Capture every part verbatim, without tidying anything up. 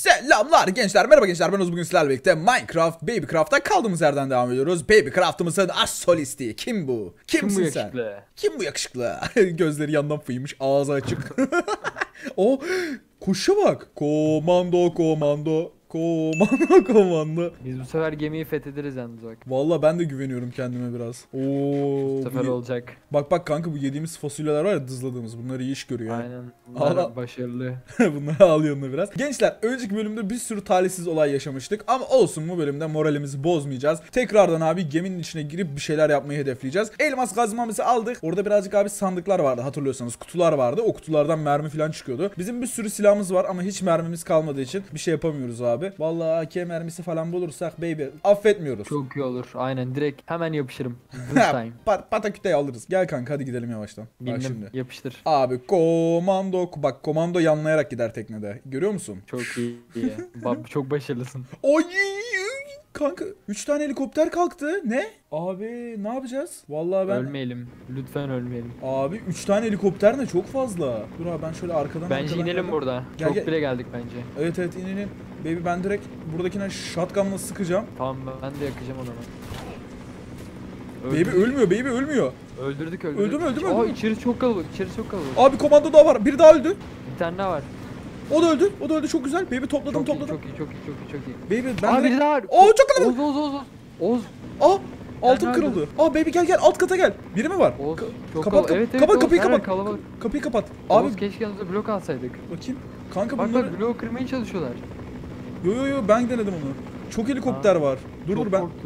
Selamlar gençler, merhaba gençler, ben Oğuz. Bugün sizlerle birlikte Minecraft Babycraft'ta kaldığımız yerden devam ediyoruz. Babycraft'ımızın as solisti kim bu? Kimsin Kim bu sen? yakışıklı? Kim bu yakışıklı? Gözleri yandan fıymış, ağzı açık. O kuşa bak. Komando komando komando komando. Biz bu sefer gemiyi fethederiz yalnız bak. Vallahi ben de güveniyorum kendime biraz. Oo, Bu sefer bu- olacak. Bak bak kanka, bu yediğimiz fasulyeler var ya, dızladığımız, bunlar iyi iş görüyor. Yani. Aynen. Bunlar Allah- başarılı. Bunları al yanına biraz. Gençler, önceki bölümde bir sürü talihsiz olay yaşamıştık ama olsun, bu bölümde moralimizi bozmayacağız. Tekrardan abi geminin içine girip bir şeyler yapmayı hedefleyeceğiz. Elmas kazmamızı aldık. Orada birazcık abi sandıklar vardı, hatırlıyorsanız kutular vardı. O kutulardan mermi falan çıkıyordu. Bizim bir sürü silahımız var ama hiç mermimiz kalmadığı için bir şey yapamıyoruz abi. Vallahi A K mermisi falan bulursak baby affetmiyoruz. Çok iyi olur. Aynen, direkt hemen yapışırım. This time. Pat pataküteyi alırız. Gel kanka, hadi gidelim yavaştan. Bak Bindim. şimdi. Yapıştır. Abi komando, bak komando yanlayarak gider teknede. Görüyor musun? Çok iyi. iyi. Bab çok başarılısın. Oy kanka, üç tane helikopter kalktı. Ne? Abi ne yapacağız? Vallahi ben Ölmeyelim. Lütfen ölmeyelim. Abi üç tane helikopter ne, çok fazla. Dur abi, ben şöyle arkadan Bence arkadan inelim geldim. burada. Gel, çok gel. bile geldik bence. Evet evet, inelim. Baby, ben direkt buradakine shotgun'la sıkacağım. Tamam, ben de yakacağım adamı. Baby ölmüyor, baby ölmüyor. Öldürdük öldürdük. Öldü mü, öldü mü, Aa, öldü mü? içerisi çok kalabalık. İçerisi çok kalabalık. Abi komando daha var. Biri daha öldü. Bir tane daha var. O da öldü. O da öldü. Çok güzel. Baby topladım, Çok iyi, topladım. çok iyi, çok iyi, çok iyi, çok iyi. Baby ben Aa, biri direkt... daha var. Oo, çok kalabalık. Oğuz, Oğuz, Oğuz. Oğuz. Aa, altın nerede? kırıldı. Aa baby gel gel, alt kata gel. Biri mi var? Oğuz. Ka- Çok kapat, kalabalık. Evet, evet, kapat Oğuz, kapıyı, her kapat. yer kalabalık. Kapıyı kapat. Abi Abi keşke yanımıza blok alsaydık. bakayım. Kanka Bak bunları... bak, bloğu kırmaya çalışıyorlar. Yo yo yo, ben denedim onu. Çok helikopter Aa, var. Dur Çok dur ben. korktum.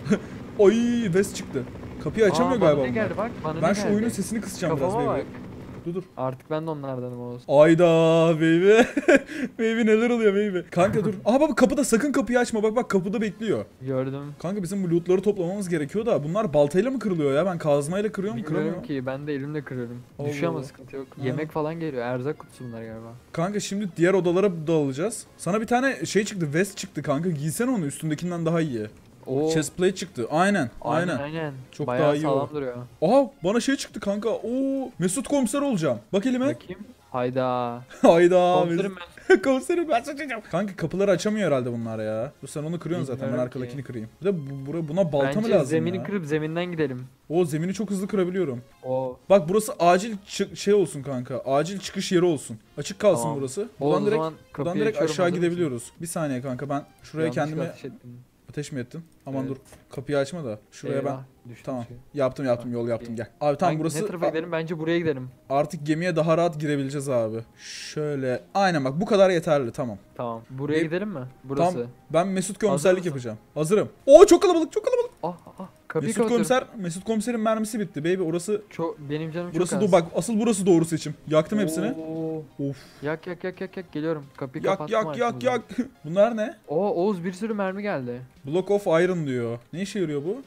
Ay, West çıktı. Kapıyı açamıyor Aa, galiba bana ne bunlar. geldi bak, bana Ben ne şu geldi? oyunun sesini kısacağım Kafama biraz baby. bak. Dur dur. Artık ben de onlardanım Oğuz. Ayda baby. Baby neler oluyor baby. Kanka dur. Aha baba, kapıda, sakın kapıyı açma. Bak bak, kapıda bekliyor. Gördüm. Kanka bizim bu lootları toplamamız gerekiyor da bunlar baltayla mı kırılıyor ya? Ben kazmayla kırıyorum, Bilmiyorum kıramıyorum. ki, ben de elimle kırıyorum. Allah Düşüyor ama Allah. sıkıntı yok. Ha. Yemek falan geliyor. Erzak kutusu bunlar galiba. Kanka şimdi diğer odalara dağılacağız. Sana bir tane şey çıktı, vest çıktı kanka. Giysene onu, üstündekinden daha iyi. Oo. Chestplate çıktı. Aynen. Aynen. Aynen aynen. Çok Bayağı daha iyi sağlam o. duruyor. Aha bana şey çıktı kanka. Oo, Mesut komiser olacağım. Bak elime. Bakayım. Hayda. Hayda. Komiserim Mesut- ben. Komiserim ben seçeceğim. Kanka kapıları açamıyor herhalde bunlar ya. Dur sen onu kırıyorsun zaten, ben Bilmiyorum arkadakini ki. kırayım. Bir de bu, bura- buna balta mı Bence lazım zemini ya? kırıp zeminden gidelim. O zemini çok hızlı kırabiliyorum. Oo. Bak burası acil çı- şey olsun kanka. Acil çıkış yeri olsun. Açık kalsın Tamam. burası. O Buradan direkt zaman buradan kapıyı direkt açıyorum, aşağı hazır mısın? gidebiliyoruz. Bir saniye kanka, ben şuraya Yanlışlıkla kendime ateş ettim. ateş mi ettin? Aman Evet. dur. Kapıyı açma da. Şuraya Eyvah, ben düştüm tamam. suya. Yaptım yaptım, yol yaptım, gel. Abi tamam, Hangi- burası Ne tarafa gidelim? Bence buraya gidelim. artık gemiye daha rahat girebileceğiz abi. Şöyle. Aynen bak, bu kadar yeterli, tamam. Tamam. Buraya E- gidelim mi? Burası. Tamam. Ben Mesut komiserlik mısın? yapacağım. Hazırım. Oo çok kalabalık, çok kalabalık. Ah ah. Kapıyı Mesut kapatıyorum. komiser, Mesut komiserin mermisi bitti baby. Orası Çok, benim canım çok burası az. dur bak, asıl burası doğru seçim. Yaktım hepsini. Oo. Of. Yak yak yak yak yak geliyorum. Kapıyı Yak kapattım yak yak arkamızdan. yak. Bunlar ne? Oo, Oğuz, bir sürü mermi geldi. Block of Iron diyor. Ne işe yarıyor bu?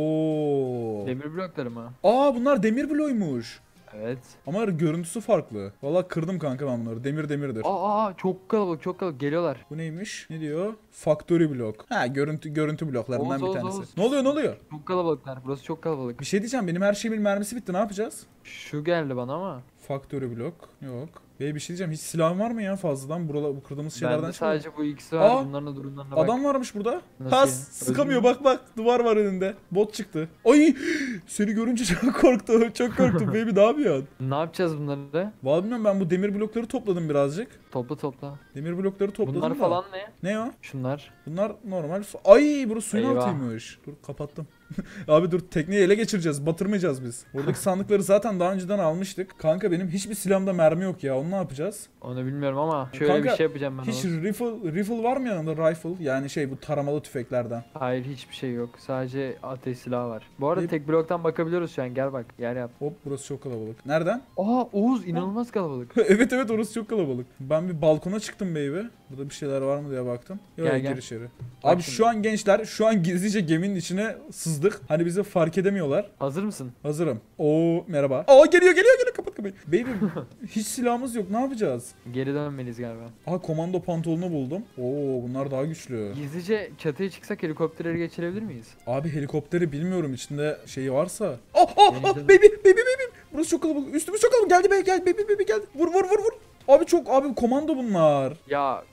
Oo. Demir blokları mı? Aa bunlar demir bloğuymuş. Evet. Ama görüntüsü farklı. Vallahi kırdım kanka ben bunları. Demir demirdir. Aa, aa çok kalabalık, çok kalabalık geliyorlar. Bu neymiş? Ne diyor? Factory blok. Ha, görüntü görüntü bloklarından Oğuz, bir Oğuz, tanesi. Oğuz. Ne oluyor, ne oluyor? Çok kalabalıklar. Burası çok kalabalık. Bir şey diyeceğim. Benim her şeyimin mermisi bitti. Ne yapacağız? Şu geldi bana ama. Factory blok. Yok. Bey bir şey diyeceğim. Hiç silahın var mı ya fazladan? Buralar, bu kırdığımız şeylerden Bende çıkmıyor. sadece bu ikisi var. Aa, Bunların da durumlarına bak. Adam varmış burada. Nasıl Ha, ya? sıkamıyor, Öldün mü? bak bak. Duvar var önünde. Bot çıktı. Ay, seni görünce çok korktum. Çok korktum baby, ne yapıyorsun? Ne yapacağız bunları? Vallahi bilmiyorum, ben bu demir blokları topladım birazcık. Topla topla. Demir blokları topladım Bunlar da. falan ne? Ne o? Şunlar. Bunlar normal su. Ay, burası suyun Eyvah. altıymış. Dur kapattım. Abi dur, tekneyi ele geçireceğiz. Batırmayacağız biz. Oradaki sandıkları zaten daha önceden almıştık. Kanka benim hiçbir silahımda mermi yok ya. Onu ne yapacağız? Onu bilmiyorum ama şöyle Kanka, bir şey yapacağım ben. Hiç Oğuz. rifle, rifle var mı yanında, rifle? Yani şey, bu taramalı tüfeklerden. Hayır, hiçbir şey yok. Sadece ateş silahı var. Bu arada Ne- tek bloktan bakabiliyoruz şu an. Gel bak. Yer yap. Hop, burası çok kalabalık. Nereden? Aa, Oğuz, inanılmaz kalabalık. Evet evet, orası çok kalabalık. Ben bir balkona çıktım baby. Burada bir şeyler var mı diye baktım. Yok, Gel, gir gel. içeri. Bak Abi şimdi. şu an gençler, şu an gizlice geminin içine sızdık. Hani bizi fark edemiyorlar. Hazır mısın? Hazırım. Oo merhaba. Aa geliyor geliyor geliyor, kapat kapıyı. Baby hiç silahımız yok, ne yapacağız? Geri dönmeliyiz galiba. Aha, komando pantolonu buldum. Oo bunlar daha güçlü. Gizlice çatıya çıksak helikopterleri geçirebilir miyiz? Abi helikopteri bilmiyorum, içinde şeyi varsa. Oh oh oh Denizde- baby baby baby. Burası çok kalabalık. Üstümüz çok kalabalık. Geldi be, gel baby baby geldi. Vur vur vur vur. Abi çok abi komando bunlar. Ya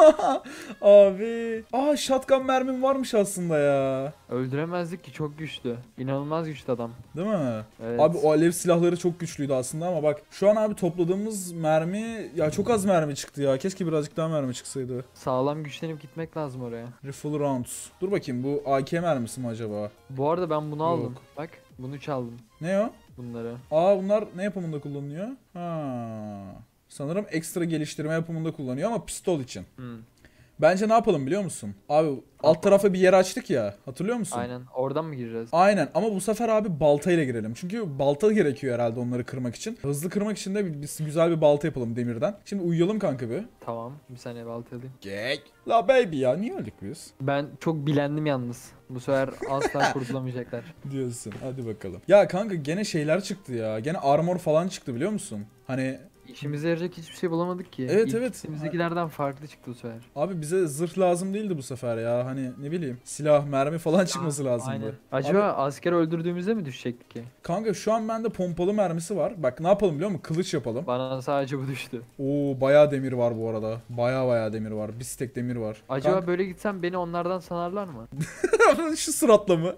Abi. Aa shotgun mermim varmış aslında ya. öldüremezdik ki, çok güçlü. İnanılmaz güçlü adam. Değil mi? Evet. Abi o alev silahları çok güçlüydü aslında ama bak şu an abi topladığımız mermi ya çok az mermi çıktı ya. Keşke birazcık daha mermi çıksaydı. Sağlam güçlenip gitmek lazım oraya. Rifle rounds. Dur bakayım bu A K mermisi mi acaba? Bu arada ben bunu aldım. Yok. Bak bunu çaldım. Ne o? Bunları. Aa bunlar ne yapımında kullanılıyor? Ha. Sanırım ekstra geliştirme yapımında kullanıyor ama pistol için. Hmm. Bence ne yapalım biliyor musun? Abi alt tarafa bir yer açtık ya. Hatırlıyor musun? Aynen. Oradan mı gireceğiz? Aynen ama bu sefer abi baltayla girelim. Çünkü balta gerekiyor herhalde onları kırmak için. Hızlı kırmak için de bir, bir güzel bir balta yapalım demirden. Şimdi uyuyalım kanka bir. Tamam. Bir saniye balta alayım. Gek. La baby ya niye öldük biz? Ben çok bilendim yalnız. Bu sefer asla kurtulamayacaklar. Diyorsun. Hadi bakalım. Ya kanka gene şeyler çıktı ya. Gene armor falan çıktı biliyor musun? Hani İşimize yarayacak hiçbir şey bulamadık ki. Evet, İlk evet. gittiğimizdekilerden farklı çıktı bu sefer. abi bize zırh lazım değildi bu sefer ya. Hani ne bileyim silah, mermi falan çıkması lazımdı. Aynen. Acaba asker öldürdüğümüzde mi düşecektik ki? Kanka şu an bende pompalı mermisi var. Bak ne yapalım biliyor musun? Kılıç yapalım. Bana sadece bu düştü. Oo bayağı demir var bu arada. Bayağı bayağı demir var. Bir stek demir var. Acaba Kanka- böyle gitsem beni onlardan sanarlar mı? Şu suratla mı?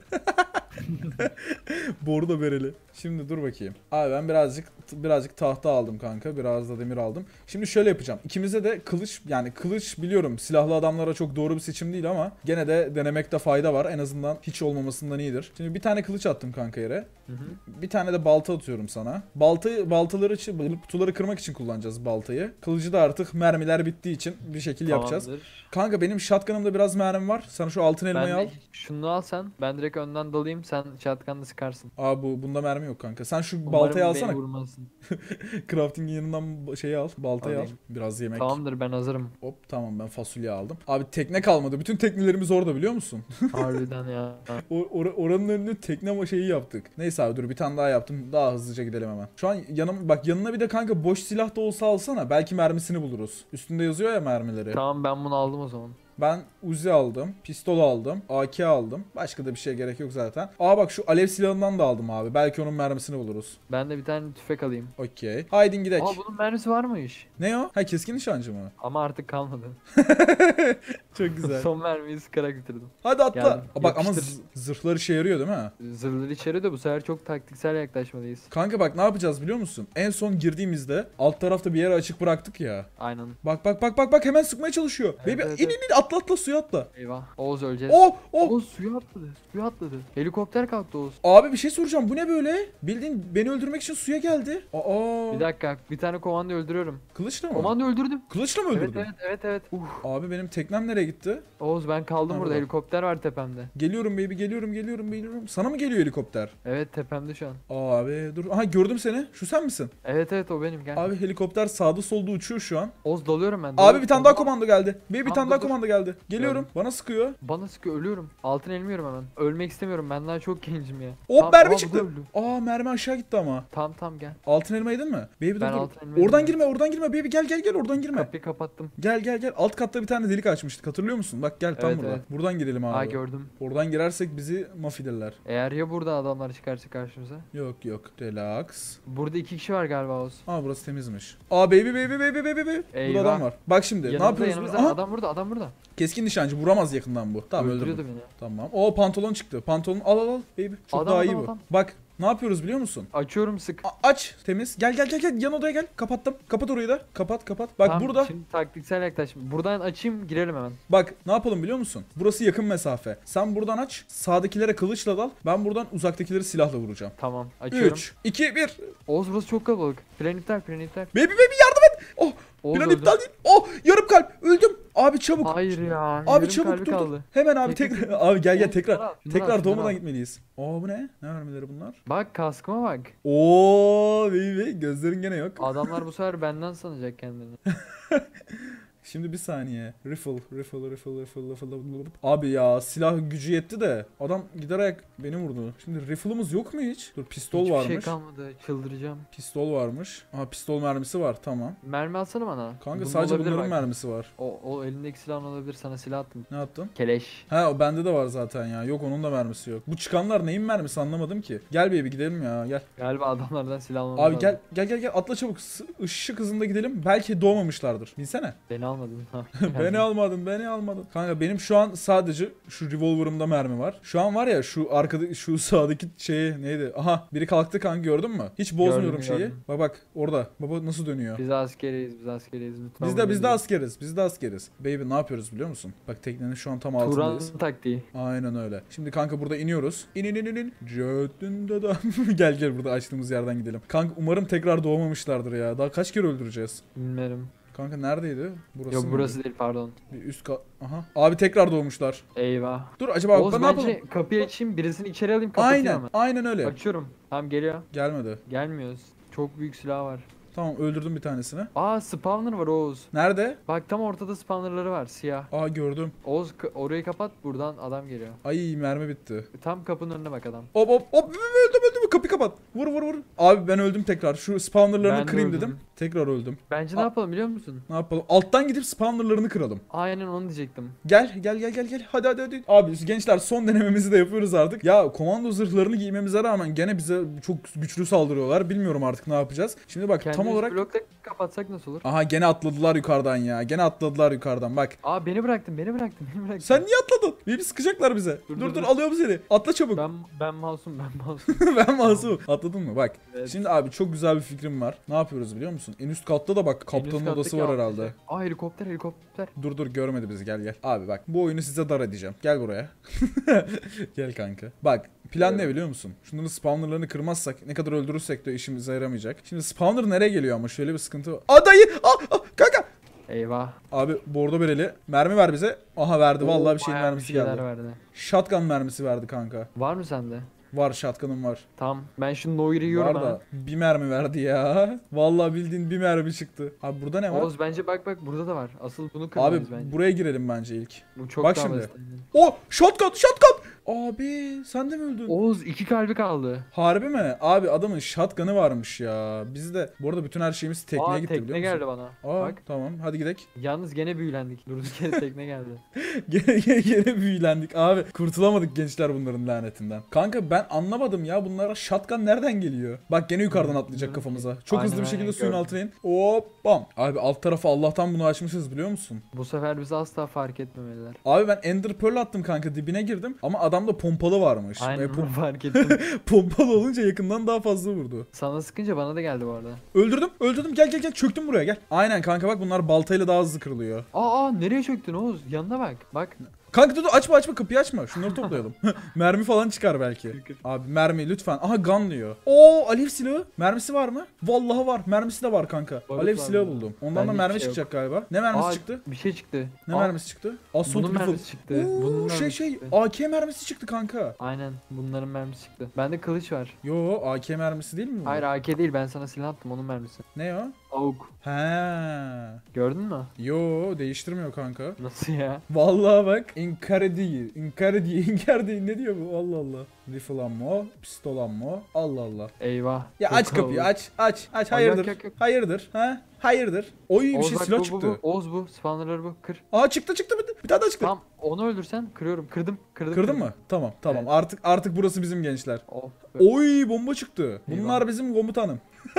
Bordo bereli. Şimdi dur bakayım. Abi ben birazcık birazcık tahta aldım kanka. Biraz da demir aldım. Şimdi şöyle yapacağım. İkimize de kılıç yani kılıç biliyorum silahlı adamlara çok doğru bir seçim değil ama gene de denemekte fayda var. En azından hiç olmamasından iyidir. Şimdi bir tane kılıç attım kanka yere. Hı hı. Bir tane de balta atıyorum sana. Baltayı baltaları için kutuları kırmak için kullanacağız baltayı. Kılıcı da artık mermiler bittiği için bir şekil yapacağız. Tamamdır. Kanka benim shotgun'ımda biraz mermim var. Sana şu altın elmayı Ben al. de şunu al sen. Ben direkt önden dalayım. Sen shotgun'la sıkarsın. Aa bu bunda mermi yok kanka. Sen şu Umarım baltayı beni alsana. vurmazsın. Crafting'in yanından şeyi al. Baltayı al. Alayım. Biraz yemek. Tamamdır, ben hazırım. Hop tamam ben fasulye aldım. Abi tekne kalmadı. Bütün teknelerimiz orada biliyor musun? Harbiden ya. O, or- oranın önüne tekne şeyi yaptık. Neyse abi dur bir tane daha yaptım. Daha hızlıca gidelim hemen. Şu an yanım bak yanına bir de kanka boş silah da olsa alsana. Belki mermisini buluruz. Üstünde yazıyor ya mermileri. Tamam, ben bunu aldım o zaman. Ben Uzi aldım, pistol aldım, A K aldım. Başka da bir şey gerek yok zaten. Aa bak şu alev silahından da aldım abi. Belki onun mermisini buluruz. Ben de bir tane tüfek alayım. Okey. Haydi gidelim. Aa, bunun mermisi varmış. Ne o? Ha keskin nişancı mı? Ama artık kalmadı. Çok güzel. Son mermiyi sıkarak bitirdim. Hadi atla. Geldim. Aa, bak ama Yapıştır. z- zırhlar işe yarıyor değil mi? Zırhları içeri de bu sefer çok taktiksel yaklaşmalıyız. Kanka bak ne yapacağız biliyor musun? En son girdiğimizde alt tarafta bir yere açık bıraktık ya. Aynen. Bak bak bak bak bak hemen sıkmaya çalışıyor. Evet, Baby evet, in evet. in in atla atla suya atla. Eyvah. Oğuz öleceğiz. Oh oh. Oğuz suya atladı. Suya atladı. Helikopter kalktı Oğuz. Abi bir şey soracağım. Bu ne böyle? Bildiğin beni öldürmek için suya geldi. Aa. Bir dakika. Bir tane komando öldürüyorum. Kılıçla mı? Komando öldürdüm. Kılıçla mı Evet öldürdün? evet evet evet. Uh. Abi benim teknem nereye gitti? Oğuz ben kaldım Ha, burada. burada. Helikopter var tepemde. Geliyorum baby geliyorum geliyorum geliyorum. Sana mı geliyor helikopter? Evet, tepemde şu an. Abi dur. Aha gördüm seni. Şu sen misin? Evet evet, o benim, gel. Abi helikopter sağda solda uçuyor şu an. Oğuz dalıyorum ben. Abi dalıyorum. bir tane daha komando geldi. Baby bir Tamam, tane dur, daha dur. komando geldi. Geliyorum. Bana sıkıyor. Bana sıkıyor, ölüyorum. Altın elmiyorum hemen. Ölmek istemiyorum, ben daha çok gencim ya. Hop Tamam, mermi aa, bu da çıktı. öldü. Aa mermi aşağı gitti ama. Tamam tamam, gel. Altın elma yedin mi? Baby dur Ben dur. altın elma Oradan yedim. girme oradan girme baby gel gel gel oradan girme. Kapıyı kapattım. Gel gel gel. Alt katta bir tane delik açmıştık. Hatırlıyor musun? Bak gel tam Evet, burada. evet. Buradan girelim abi. Aa, gördüm. Oradan girersek bizi mahvederler. Eğer ya burada adamlar çıkarsa karşımıza. Yok yok. Relax. Burada iki kişi var galiba Oğuz. Aa burası temizmiş. Aa baby baby baby baby baby. Burada Eyvah. adam var. Bak şimdi Yanımızda ne yapıyoruz biz? yanımızda Aha, adam burada adam burada. keskin nişancı vuramaz yakından bu. Tamam Öldürüyordu öldürdüm. beni. Tamam. O pantolon çıktı. Pantolon al al al baby. Çok Adam, daha iyi adam, bu. adam. Bak ne yapıyoruz biliyor musun? Açıyorum, sık. A- aç temiz. Gel gel gel gel yan odaya gel. Kapattım. Kapat orayı da. Kapat kapat. Bak Tamam, burada. Şimdi taktiksel yaklaşım. Buradan açayım, girelim hemen. Bak ne yapalım biliyor musun? Burası yakın mesafe. Sen buradan aç. Sağdakilere kılıçla dal. Ben buradan uzaktakileri silahla vuracağım. Tamam, açıyorum. üç, iki, bir. Oğuz burası çok kalabalık. Plan iptal, plan iptal. Baby baby yardım et. Oh Oğuz plan öldü. iptal değil. Oh yarım kalp. Öldüm. Abi çabuk. Hayır ya. Abi yarım çabuk kalbi dur dur. kaldı. Hemen abi Tek- tekrar. Abi gel gel Oğuz, tekrar. şunları al, şunları al, Tekrar şunları doğmadan al. gitmeliyiz. Oo bu ne? Ne vermeleri bunlar? Bak kaskıma bak. Oo baby gözlerin gene yok. Adamlar bu sefer benden sanacak kendini. Şimdi bir saniye. Rifle, rifle, rifle, rifle, rifle. Abi ya silah gücü yetti de adam giderek beni vurdu. Şimdi rifle'ımız yok mu hiç? Dur pistol Hiçbir varmış. şey kalmadı. Çıldıracağım. Pistol varmış. Aha pistol mermisi var tamam. Mermi atsana bana. Kanka Bunda sadece olabilir bunların bak. mermisi var. O, o elindeki silahın olabilir. Sana silah attım. Ne attın? Keleş. Ha o bende de var zaten ya. Yok onun da mermisi yok. Bu çıkanlar neyin mermisi anlamadım ki. Gel baby gidelim ya gel. Galiba adamlardan silah almamız Abi lazım. gel gel gel gel atla çabuk. S- Işık hızında gidelim. Belki doğmamışlardır. Binsene. Beni almadın. Ha. Beni almadın, beni almadın. Kanka benim şu an sadece şu revolver'ımda mermi var. Şu an var ya şu arkada şu sağdaki şey neydi? Aha biri kalktı kanka gördün mü? Hiç bozmuyorum Gördüm, şeyi. gördüm. Bak bak orada. Baba nasıl dönüyor? Biz askeriyiz, biz askeriyiz. Lütfen Biz de biz de bunu askeriz. Biz de askeriz. Baby ne yapıyoruz biliyor musun? Bak teknenin şu an tam bilin. altındayız. Turan taktiği. Aynen öyle. Şimdi kanka burada iniyoruz. İn in in in in. Jötünde da. Gel gel burada açtığımız yerden gidelim. Kanka umarım tekrar doğmamışlardır ya. Daha kaç kere öldüreceğiz? Bilmiyorum. Kanka neredeydi? Burası Yok mıydı? burası değil pardon. Bir üst kat. Aha. Abi tekrar doğmuşlar. Eyvah. Dur acaba Oğuz ne bence yapalım? kapıyı açayım birisini içeri alayım kapatayım Aynen. hemen. Aynen öyle. Açıyorum. Tamam geliyor. Gelmedi. Gelmiyoruz. Çok büyük silah var. Tamam öldürdüm bir tanesini. Aa spawner var Oğuz. Nerede? Bak tam ortada spawnerları var siyah. Aa gördüm. Oğuz ka- orayı kapat buradan adam geliyor. Ay mermi bitti. Tam kapının önüne bak adam. Hop hop hop öldüm öldüm kapıyı kapat. Vur vur vur. Abi ben öldüm tekrar. Şu spawnerlarını Ben de kırayım öldüm. dedim. Tekrar öldüm. Bence Aa. ne yapalım biliyor musun? Ne yapalım? Alttan gidip spawnerlarını kıralım. Aynen onu diyecektim. Gel gel gel gel gel. Hadi hadi hadi. Abi gençler son denememizi de yapıyoruz artık. Ya komando zırhlarını giymemize rağmen gene bize çok güçlü saldırıyorlar. Bilmiyorum artık ne yapacağız. Şimdi bak tam Kendimiz olarak blokla kapatsak nasıl olur? aha gene atladılar yukarıdan ya. Gene atladılar yukarıdan bak. Aa beni bıraktın beni bıraktın beni bıraktın. Sen niye atladın? Beni sıkacaklar bize. Dur Dur, dur, dur, dur dur. alıyorum seni. Atla çabuk. Ben ben masum ben masum. ben masum. Atladın mı? Bak. Evet. Şimdi abi çok güzel bir fikrim var. Ne yapıyoruz biliyor musun? En üst katta da bak En kaptanın üst odası kattaki var altı. herhalde. Aa helikopter helikopter. Dur dur görmedi bizi gel gel. Abi bak bu oyunu size dar edeceğim. Gel buraya. Gel kanka. Bak plan ne Evet. biliyor musun? Şunların spawnerlarını kırmazsak ne kadar öldürürsek de işimize yaramayacak. Şimdi spawner nereye geliyor ama şöyle bir sıkıntı var. Aa dayı! Aa, aa, kanka! Eyvah. Abi bordo bereli. Mermi ver bize. Aha verdi vallahi bir şeyin Bayağı mermisi şeyler geldi. verdi. Shotgun mermisi verdi kanka. Var mı sende? Var shotgun'ım var. Tamam. Ben şu Noir'i yiyorum Var ha. da bir mermi verdi ya. Vallahi bildiğin bir mermi çıktı. Abi burada ne var? Oğuz bence bak bak burada da var. Asıl bunu Abi kırmalıyız bence. buraya girelim bence ilk. Bu çok bak daha şimdi. basit. O shotgun shotgun. Abi sen de mi öldün? Oğuz iki kalbi kaldı. Harbi mi? Abi adamın shotgun'ı varmış ya. Biz de bu arada bütün her şeyimiz tekneye Aa gitti tekne biliyor musun? geldi bana. Aa, Bak. tamam hadi gidelim. Yalnız gene büyülendik. Durduk yere tekne geldi. gene, gene, gene büyülendik abi. Kurtulamadık gençler bunların lanetinden. Kanka ben anlamadım ya bunlara shotgun nereden geliyor? Bak gene yukarıdan Bilmiyorum atlayacak ki. kafamıza. Çok Aynen, hızlı bir şekilde aynen, suyun gördüm. altına in. Hop bam. Abi alt tarafı Allah'tan bunu açmışız biliyor musun? Bu sefer bizi asla fark etmemeliler. Abi ben Ender Pearl attım kanka dibine girdim ama adamda pompalı varmış. Aynen Ve pom- onu fark ettim. pompalı olunca yakından daha fazla vurdu. Sana sıkınca bana da geldi bu arada. Öldürdüm öldürdüm gel gel gel çöktüm buraya gel. Aynen kanka bak bunlar baltayla daha hızlı kırılıyor. Aa, aa nereye çöktün Oğuz? Yanına bak. Bak. Kanka dur dur açma açma kapıyı açma. Şunları toplayalım. Mermi falan çıkar belki. Abi mermi lütfen. Aha gun diyor. Oo alev silahı. Mermisi var mı? Vallahi var. Mermisi de var kanka. Barut Alev var silahı burada. buldum. Ondan Bende da hiçbir mermi şey yok. çıkacak galiba. Ne mermisi Aa, çıktı? bir şey çıktı. Ne Aa, mermisi çıktı? Assault Bunun rifle. mermisi çıktı. Bunun Oo şey mermisi şey çıktı. A K mermisi çıktı kanka. Aynen bunların mermisi çıktı. Bende kılıç var. Yo A K mermisi değil mi bu? Hayır A K değil ben sana silah attım onun mermisi. Ne o? Avuk. He. Gördün mü? Yo değiştirmiyor kanka. Nasıl ya? Vallahi bak inkar değil. İnkar değil. İnkar değil. Ne diyor bu? Allah Allah. Rifle ammo. Pistol ammo. Allah Allah. Eyvah. Ya Çok aç kapıyı kalabalık. aç aç aç Aa, hayırdır yok, yok, yok. hayırdır ha hayırdır oy bir Oğuz şey bak, silah bu, çıktı Bu, bu. Oğuz bu. Spawnerları bu. Kır. aa çıktı çıktı bir, bir tane daha çıktı Tamam onu öldürsen kırıyorum. Kırdım. Kırdım. kırdın kırdım. mı tamam tamam Evet. artık artık burası bizim gençler Oh. be. oy bomba çıktı bunlar Eyvah. bizim komutanım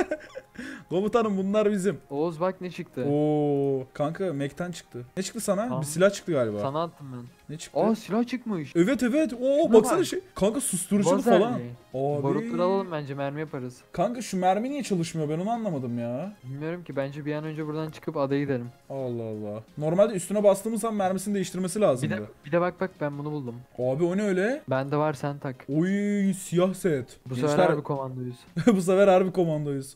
komutanım bunlar bizim Oğuz bak ne çıktı. oo kanka Mac'ten çıktı ne çıktı sana Tamam. bir silah çıktı galiba Sana attım ben. ne çıktı Aa silah çıkmış. evet evet oo Şuna baksana bak. şey kanka susturucu Lazerli. falan abi Barutları alalım bence mermi yaparız. kanka şu mermi niye çalışmıyor ben onu anlamadım ya Bilmiyorum ki bence bir an önce buradan çıkıp adaya gidelim. Allah Allah. Normalde üstüne bastığımız zaman mermisini değiştirmesi Bir lazımdı. de bir de bak bak ben bunu buldum. Abi o ne öyle? Bende var sen tak. Oy siyah set. Bu Gençler, sefer harbi komandoyuz. bu sefer harbi komandoyuz. Aman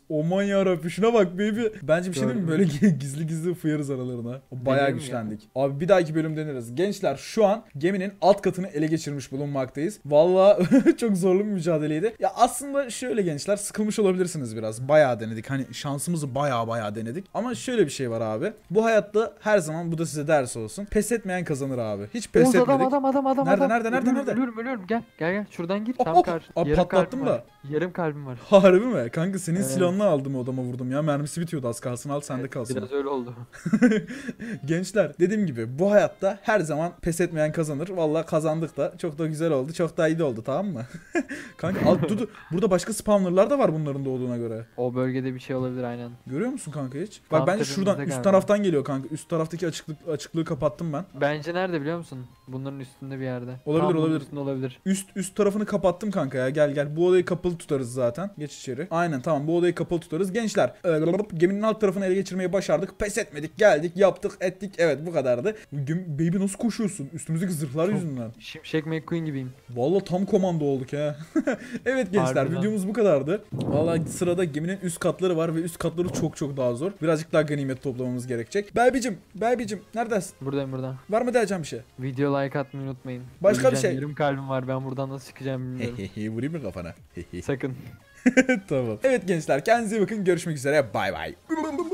yarabbi şuna bak baby. Bence bir şey değil mi? Böyle Gördüm. gizli gizli fıyarız aralarına. O bayağı Deneyelim güçlendik. Abi bir dahaki bölüm deneriz. Gençler şu an geminin alt katını ele geçirmiş bulunmaktayız. Vallahi çok zorlu bir mücadeleydi. Ya aslında şöyle gençler, sıkılmış olabilirsiniz biraz. Bayağı denedik. Hani şansımızı bayağı bayağı denedik. Ama şöyle bir şey var abi. Bu hayatta her zaman, bu da size ders olsun, pes etmeyen kazanır abi. Hiç pes Oğuz etmedik. adam adam adam adam. Nerede, adam. nerede, nerede, Ölüyorum, nerede? Ölüyorum ölüyorum gel gel gel şuradan gir Oh, tam oh. karşı. Abi Yarım patlattım kalbim da. var. Yarım kalbim var. Harbi mi? Kanka senin Evet. silahını aldım, odama vurdum ya. Mermisi bitiyordu az kalsın, al sende Evet, kalsın. Biraz öyle oldu. Gençler dediğim gibi bu hayatta her zaman pes etmeyen kazanır. Vallahi kazandık da, çok da güzel oldu. Çok da iyi de oldu, tamam mı? Kanka alt Dudu, burada başka spawnerlar da var bunların doğduğuna göre. O bölgede bir şey olabilir aynen. Görüyor musun kanka hiç? Tam Bak bence tepemizde şuradan üst galiba. taraftan geliyor kanka. Üst taraftaki açıklık açıklığı kapattım ben. Bence nerede biliyor musun? Bunların üstünde bir yerde. Olabilir, Tam bunun olabilir. üstünde olabilir. Üst üst tarafını kapattım kanka ya. Gel gel. Bu odayı kapalı tutarız zaten. Geç içeri. Aynen, tamam, bu odayı kapalı tutarız. Gençler, e, geminin alt tarafını ele geçirmeyi başardık. Pes etmedik. Geldik, yaptık, ettik. Evet, bu kadardı. Gem- Baby nasıl koşuyorsun? Üstümüzdeki zırhlar Çok- yüzünden. Şimşek McQueen gibiyim. Vallahi tam komando olduk ya. Evet gençler, Harbiden. videomuz bu kadardı. Vallahi sırada geminin üst katları var ve üst katları çok çok daha zor. Birazcık daha ganimet toplamamız gerekecek. Belbicim, Belbicim neredesin? Buradayım burada. Var mı diyeceğim bir şey? Video like atmayı unutmayın. Başka bir Öleceğim, şey. Yarım kalbim var. Ben buradan nasıl çıkacağım bilmiyorum. Vurayım mı kafana? Sakın. Tamam. Evet gençler, kendinize iyi bakın. Görüşmek üzere. Bay bay.